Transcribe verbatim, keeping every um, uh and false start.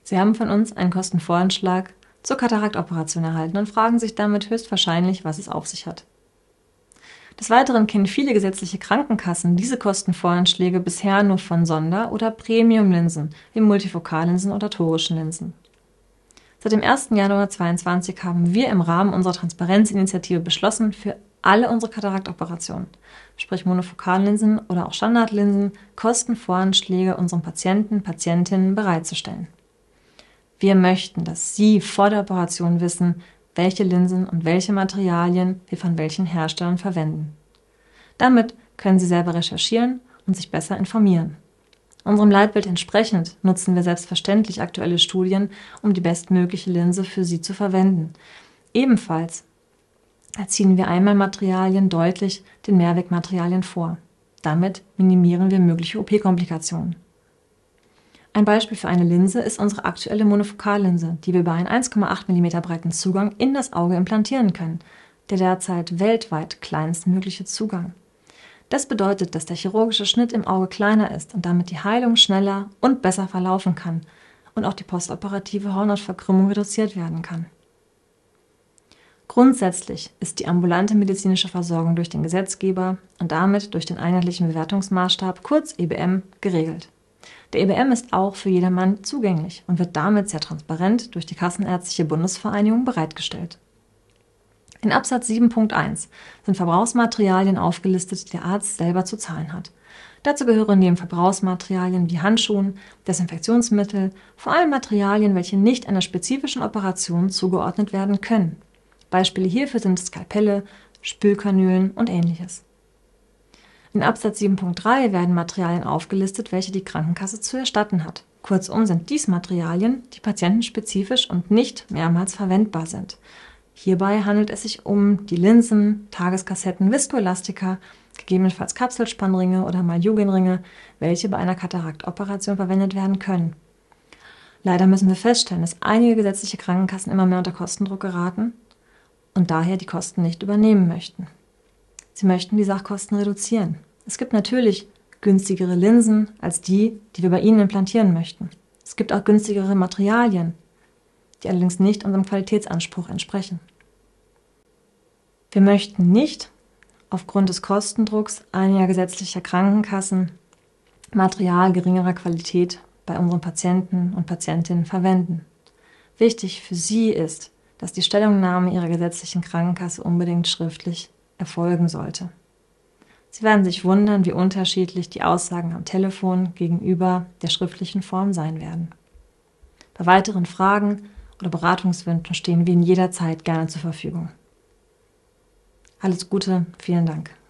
Sie haben von uns einen Kostenvoranschlag zur Kataraktoperation erhalten und fragen sich damit höchstwahrscheinlich, was es auf sich hat. Des Weiteren kennen viele gesetzliche Krankenkassen diese Kostenvoranschläge bisher nur von Sonder- oder Premium-Linsen wie Multifokallinsen oder torischen Linsen. Seit dem ersten Januar zweitausendzweiundzwanzig haben wir im Rahmen unserer Transparenzinitiative beschlossen, für alle unsere Kataraktoperationen, sprich Monofokallinsen oder auch Standardlinsen, Kostenvoranschläge unseren Patienten, Patientinnen bereitzustellen. Wir möchten, dass Sie vor der Operation wissen, welche Linsen und welche Materialien wir von welchen Herstellern verwenden. Damit können Sie selber recherchieren und sich besser informieren. Unserem Leitbild entsprechend nutzen wir selbstverständlich aktuelle Studien, um die bestmögliche Linse für Sie zu verwenden. Ebenfalls ziehen wir Einmalmaterialien deutlich den Mehrwegmaterialien vor. Damit minimieren wir mögliche O P-Komplikationen. Ein Beispiel für eine Linse ist unsere aktuelle Monofokallinse, die wir über einen eins Komma acht Millimeter breiten Zugang in das Auge implantieren können, der derzeit weltweit kleinstmögliche Zugang. Das bedeutet, dass der chirurgische Schnitt im Auge kleiner ist und damit die Heilung schneller und besser verlaufen kann und auch die postoperative Hornhautverkrümmung reduziert werden kann. Grundsätzlich ist die ambulante medizinische Versorgung durch den Gesetzgeber und damit durch den einheitlichen Bewertungsmaßstab, kurz E B M, geregelt. Der E B M ist auch für jedermann zugänglich und wird damit sehr transparent durch die Kassenärztliche Bundesvereinigung bereitgestellt. In Absatz sieben Punkt eins sind Verbrauchsmaterialien aufgelistet, die der Arzt selber zu zahlen hat. Dazu gehören neben Verbrauchsmaterialien wie Handschuhen, Desinfektionsmittel, vor allem Materialien, welche nicht einer spezifischen Operation zugeordnet werden können. Beispiele hierfür sind Skalpelle, Spülkanülen und ähnliches. In Absatz sieben Punkt drei werden Materialien aufgelistet, welche die Krankenkasse zu erstatten hat. Kurzum sind dies Materialien, die patientenspezifisch und nicht mehrmals verwendbar sind. Hierbei handelt es sich um die Linsen, Tageskassetten, Viskoelastika, gegebenenfalls Kapselspannringe oder Maljugenringe, welche bei einer Kataraktoperation verwendet werden können. Leider müssen wir feststellen, dass einige gesetzliche Krankenkassen immer mehr unter Kostendruck geraten und daher die Kosten nicht übernehmen möchten. Sie möchten die Sachkosten reduzieren. Es gibt natürlich günstigere Linsen als die, die wir bei Ihnen implantieren möchten. Es gibt auch günstigere Materialien, die allerdings nicht unserem Qualitätsanspruch entsprechen. Wir möchten nicht aufgrund des Kostendrucks einiger gesetzlicher Krankenkassen Material geringerer Qualität bei unseren Patienten und Patientinnen verwenden. Wichtig für Sie ist, dass die Stellungnahme Ihrer gesetzlichen Krankenkasse unbedingt schriftlich erfolgen sollte. Sie werden sich wundern, wie unterschiedlich die Aussagen am Telefon gegenüber der schriftlichen Form sein werden. Bei weiteren Fragen oder Beratungswünschen stehen wir Ihnen jederzeit gerne zur Verfügung. Alles Gute, vielen Dank.